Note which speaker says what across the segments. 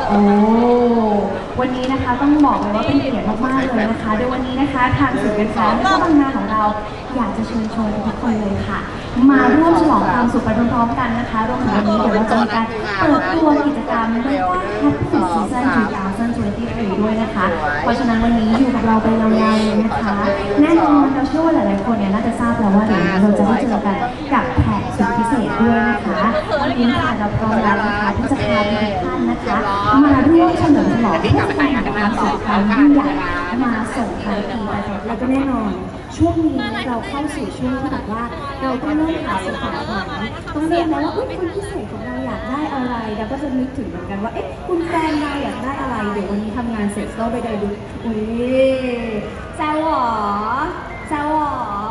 Speaker 1: โอ้วันนี้นะคะต้องบอกเลยว่าเป็นเกียรติมากๆเลยนะคะโดยวันนี้นะคะทางศูนย์การค้าและก็บางนาของเราอยากจะเชิญชวนทุกคนเลยค่ะมาร่วมฉลองความสุขไปพร้อมๆกันนะคะรวมถึงวันนี้เดี๋ยวเราจะมีการเปิดตัวกิจกรรมเรื่อง Happy Season 2023ด้วยนะคะเพราะฉะนั้นวันนี้อยู่กับเราไปยาวๆเลยนะคะแน่นอนเราเชื่อว่าหลายๆคนเนี่ยน่าจะทราบแล้วว่าเดี๋ยวเราจะได้เจอกันกับแขกสุดพิเศษด้วยนะคะวันนี้ค่ะเราพร้อมแล้วนะคะที่จะพาทุกท่านนะคะมาร่วมเฉลิมฉลองเทศกาลแห่งความสุขครั้งยิ่งใหญ่มาส่งท้ายปีแล้วก็แน่นอนช่วงนี้เราเข้าสู่ช่วงที่แบบว่าเราต้องเริ่มหาสิ่งของขวัญต้องเริ่มแล้วว่าคนพิเศษของเราอยากได้อะไรเราก็จะนึกถึงเหมือนกันว่าเอ๊ะคุณแฟนเราอยากได้อะไรเดี๋ยววันนี้ทำงานเสร็จก็ไปเดินดูอุ้ยแซวหรอแซวหรอ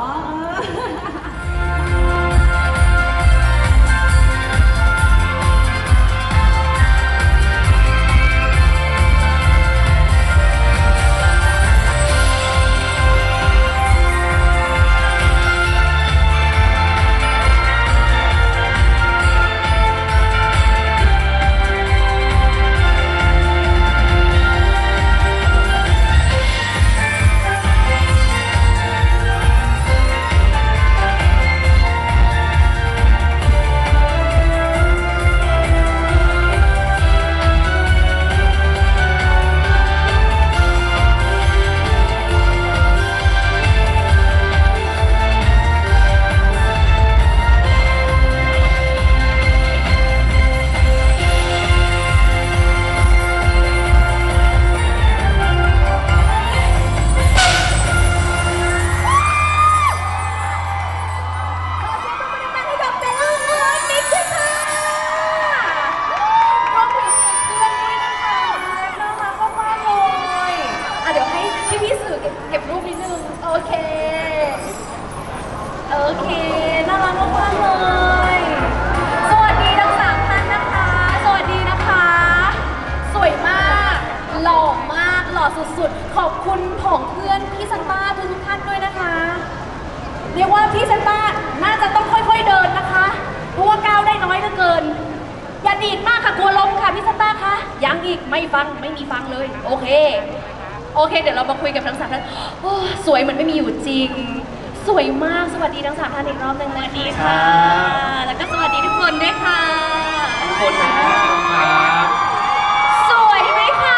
Speaker 1: น่ารักมากๆเลยสวัสดีทั้ง3ท่านนะคะสวัสดีนะคะสวยมากหล่อมากหล่อสุดๆขอบคุณผองเพื่อนพี่ซันต้าทุกท่านด้วยนะคะเรียกว่าพี่ซันต้าน่าจะต้องค่อยๆเดินนะคะเพราะว่าก้าวได้น้อยเหลือเกินอย่าดีดมากค่ะกลัวล้มค่ะพี่ซันต้าคะยังอีกไม่มีฟังเลยโอเคเดี๋ยวเรามาคุยกับทั้ง3ท่านสวยเหมือนไม่มีอยู่จริงสวยมากสวัสดีทั้ง3ท่านอีกรอบหนึ่งเลยดีค่ะแล้วก็สวัสดีทุกคนด้วยค่ะ
Speaker 2: ทุกคนนะครับ
Speaker 1: สวยไหมคะ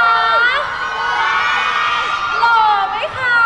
Speaker 1: หล่อไหมคะ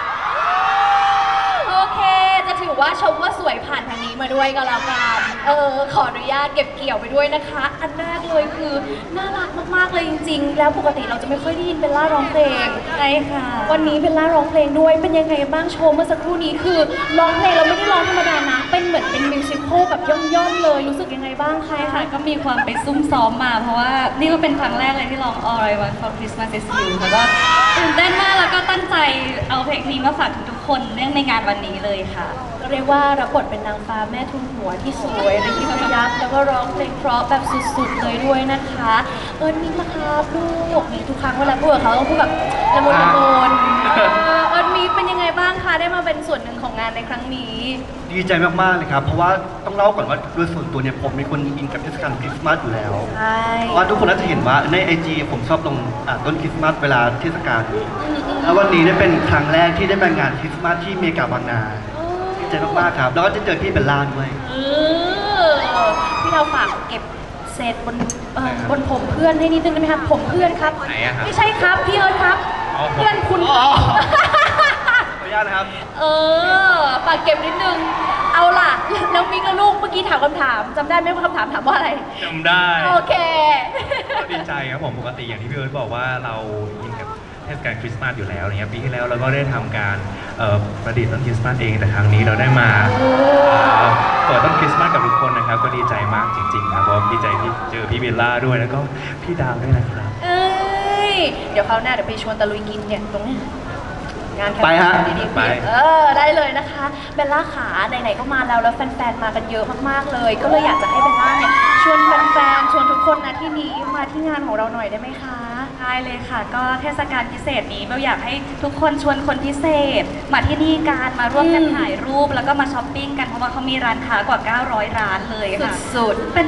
Speaker 1: โอเคจะถือว่าชมว่าสวยผ่านทางนี้มาด้วยก็แล้วกันขออนุญาตเก็บเกี่ยวไปด้วยนะคะอันแรกเลยคือน่ารักมากๆเลยจริงๆแล้วปกติเราจะไม่ค่อยได้ยินเบลล่าร้องเพลง
Speaker 3: ใช่ค่ะ
Speaker 1: วันนี้เบลล่าร้องเพลงด้วยเป็นยังไงบ้างโชว์เมื่อสักครู่นี้คือร้องเพลงเราไม่ได้ร้องธรรมดานะเป็นเหมือนเป็นมิวสิควลแบบย่อมๆเลยรู้สึกยังไงบ้างคะ
Speaker 3: ค่ะก็มีความไปซุ่มซ้อมมาเพราะว่านี่ก็เป็นครั้งแรกเลยที่ร้อง All I Want for Christmas is You แล้วก็ตื่นเต้นมากแล้วก็ตั้งใจเอาเพลงนี้มาฝากทุกคนเนื่องในงานวันนี้เลยค่ะ
Speaker 1: เรียกว่ารับบทเป็นนางฟ้าแม่ทุนหัวที่สวยระยิบระยับแล้วก็ร้องเพลงเพราะแบบสุดๆเลยด้วยนะคะมิ้งนะครับลูกมีทุกครั้งเวลาพูดกับเขาต้องพูดแบบละมุนละมุนมิ้งเป็นยังไงบ้างคะได้มาเป็นส่วนหนึ่งของงานในครั้งนี้
Speaker 2: ดีใจมากๆเลยครับเพราะว่าต้องเล่าก่อนว่าโดยส่วนตัวเนี่ยผมเป็นคนอินกับเทศกาลคริสต์มาสอยู่แล้ว
Speaker 1: ใช่
Speaker 2: เพราะว่าทุกคนน่าจะเห็นว่าใน IG ผมชอบลงต้นคริสต์มาสเวลาเทศกาลแล้ววันนี้ได้เป็นครั้งแรกที่ได้ไปงานคริสต์มาสที่เมกาบางนาดีใจมากๆครับแล้วก็จะเจอพี่เบลล่าด้วย
Speaker 1: พี่เราฝากเก็บเศษบนผมเพื่อนให้นิดนึงได้ไหมครับผมเพื่อนครับไม่ใช่ครับพี่เอิร์ธครับเพื่อนคุณ
Speaker 2: ขออนุญาตนะครับ
Speaker 1: ฝากเก็บนิดนึงเอาล่ะแล้วมิกและลูกเมื่อกี้ถามคำถามจำได้ไหมว่าคำถามถามว่าอะไร
Speaker 4: จำได้
Speaker 1: โอเค
Speaker 4: ก็ดีใจครับผมปกติอย่างที่พี่เอิร์ธบอกว่าเราอินกับเทศกาลคริสต์มาสอยู่แล้วเนี่ยปีที่แล้วเราก็ได้ทำการประดิษฐ์ต้นคริสต์มาสเองแต่ครั้งนี้เราได้มาเปิดต้นคริสต์มาสกับทุกคนนะครับก็ดีใจมากจริงๆครับเพราะดีใจที่เจอพี่เบลล่าด้วยแล้วก็พี่ดาวด้วยนะครับ
Speaker 1: เดี๋ยวคราวหน้าเดี๋ยวไปชวนตะลุยกินเนี่ยตรงนี้งาน
Speaker 2: ไปฮะ
Speaker 1: ไปได้เลยนะคะเบลล่าขาไหนๆก็มาแล้วแฟนๆมากันเยอะมากๆเลยก็เลยอยากจะให้เบลล่าเนี่ยชวนแฟนๆชวนทุกคนนะที่นี้มาที่งานของเราหน่อยได้ไหมคะ
Speaker 3: ได้เลยค่ะก็เทศกาลพิเศษนี้เบลอยากให้ทุกคนชวนคนพิเศษมาที่นี่กันมาร่วมกันถ่ายรูปแล้วก็มาช้อปปิ้งกันเพราะว่าเขามีร้านค้ากว่า900ร้านเลยค่ะ
Speaker 1: สุด
Speaker 3: เป็นแบบ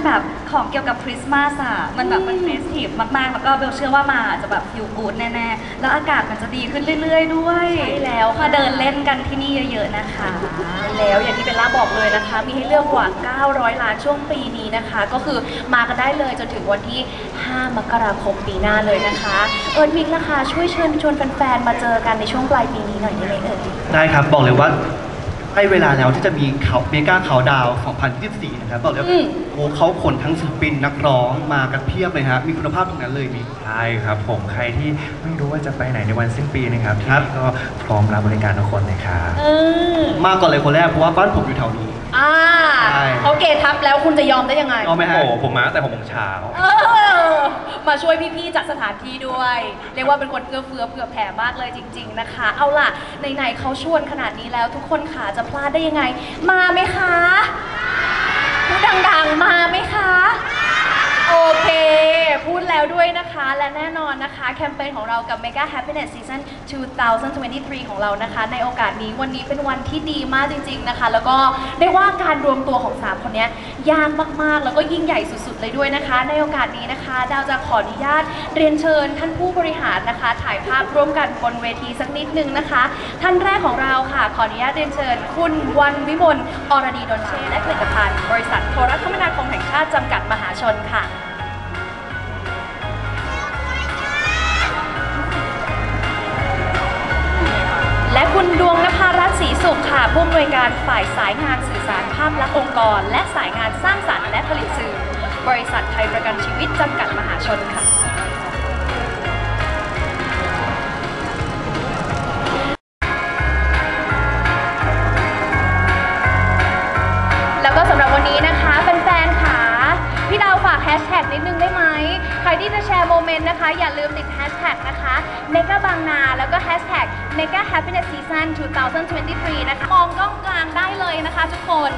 Speaker 3: ของเกี่ยวกับคริสต์มาสอะมันแบบมันเฟสทีฟมากๆแล้วก็เบลเชื่อว่ามาจะแบบฟิลกู๊ดแน่ๆแล้วอากาศมันจะดีขึ้นเรื่อยๆด้วยใช่แล้วมาเดินเล่นกันที่นี่เยอะๆนะคะ
Speaker 5: แล้วอย่างที่เบลล่าบอกเลยนะคะ มีให้เลือกกว่า 900 ล้านช่วงปีนี้นะคะ ก็คือมากันได้เลยจนถึงวันที่ 5 มกราคมปีหน้าเลยนะคะเอิร์ธมิกนะคะช่วยเชิญชวนแฟนๆมาเจอกันในช่วงปลายปีนี้หน่อยได้ไหมเอ่ย
Speaker 2: ได้ครับบอกเลยว่าใกล้เวลาแล้วที่จะมีเขาเมกาเขาดาว2024นะครับบอกเลยว่าโอ้เขาขนทั้งศิลปินนักร้องมากันเพียบเลยฮะมีคุณภาพทั้งนั้นเลยมี
Speaker 4: ใช่ครับผมใครที่ไม่รู้ว่าจะไปไหนในวันสิ้นปีนะครับ
Speaker 2: ครับ
Speaker 4: ที่ก็พร้อมรับบริการทุกคนเลยครับ
Speaker 2: มาก่อนเลยคนแรกเพราะว่าบ้านผมอยู่แถวนี้ ใช่
Speaker 5: เขาเกทับแล้วคุณจะยอมได้ยังไง
Speaker 2: ยอมไหมฮะ
Speaker 4: โอ้ผมมาตั้งแต่6 โมงเช้า
Speaker 5: เออมาช่วยพี่ๆจัดสถานที่ด้วย เรียกว่าเป็นคนเอื้อเฟื้อเผื่อแผ่มากเลยจริง ๆนะคะ เอาล่ะไหนๆเขาชวนขนาดนี้แล้วทุกคนค่ะจะพลาดได้ยังไง มาไหมคะพูดดังๆมาไหมคะ โอเค พูดแล้วด้วยนะคะ และแน่นอนนะคะแคมเปญของเรากับ Mega Happiness Season 2023 ของเรานะคะ ในโอกาสนี้วันนี้เป็นวันที่ดีมากจริงๆนะคะ แล้วก็ได้ว่าการรวมตัวของ3คนนี้ยากมากๆ แล้วก็ยิ่งใหญ่สุดๆเลยด้วยนะคะ ในโอกาสนี้นะคะดาวจะขออนุญาตเรียนเชิญท่านผู้บริหารนะคะ ถ่ายภาพร่วมกันบนเวทีสักนิดนึงนะคะ ท่านแรกของเราค่ะขออนุญาตเรียนเชิญคุณวันวิมลอรดีดลเชษและผลิตภัณฑ์บริษัทโทรคมนาคมแห่งชาติจำกัดมหาชนค่ะ และคุณดวงนภารัตน์ศรีสุขค่ะผู้อำนวยการฝ่ายสายงานสื่อสารภาพลักษณ์องค์กร และสายงานสร้างสรรค์และผลิตสื่อบริษัทไทยประกันชีวิตจำกัดมหาชนค่ะ แล้วก็สำหรับวันนี้นะคะแฟนๆค่ะพี่ดาวฝากแฮชแท็กนิดนึงได้ไหมใครที่จะแชร์โมเมนต์นะคะอย่าลืมติดแฮชแท็กนะคะเมกาบางนาแล้วก็แฮชแท็ก Mega Happiness Season 2023 นะคะมองกล้องกลางได้เลยนะคะทุกคน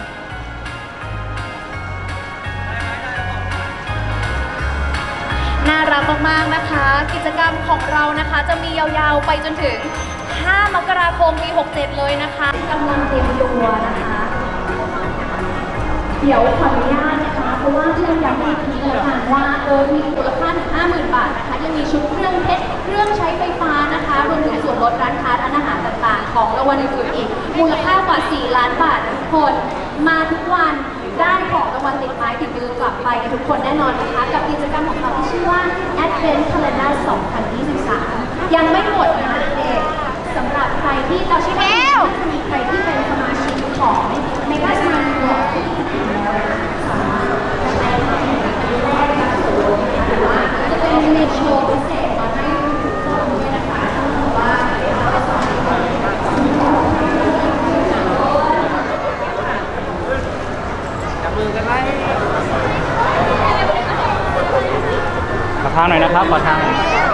Speaker 5: น่ารักมากๆนะคะกิจกรรมของเรานะคะจะมียาวๆไปจนถึง 5 มกราคมปี 67 เลยนะคะกำลังเตรียมตัวนะคะ เดี๋ยวขออนุญาตนะคะเพราะว่าเชื่อย้ำอีกทีเลยค่ะว่ามีมูลค่าถึง 50,000 บาทนะคะยังมีชุดเครื่องเพชรเครื่องใช้ไฟฟ้านะคะรวมถึงส่วนลดร้านค้าร้านอาหารต่างๆของรางวัลอื่นๆอีกมูลค่ากว่า 4 ล้านบาทนะทุกคนมาทุกวันได้ของรางวัลติดไม้ติดมือกลับไปกันทุกคนแน่นอนนะคะกับกิจกรรมของเราที่ชื่อว่า Advent Calendar 2023 ยังไม่หมดนะคะเด็กๆสำหรับใครที่เราเชื่อว่าจะมีใครที่เป็นสมาชิกของ Mega Smart Worldจะเป็นในโชว์พิเศษมาให้ทุกคนด้วยนะคะว่า
Speaker 6: จับมือกันไว้ขอทางหน่อยนะครับขอทางหน่อย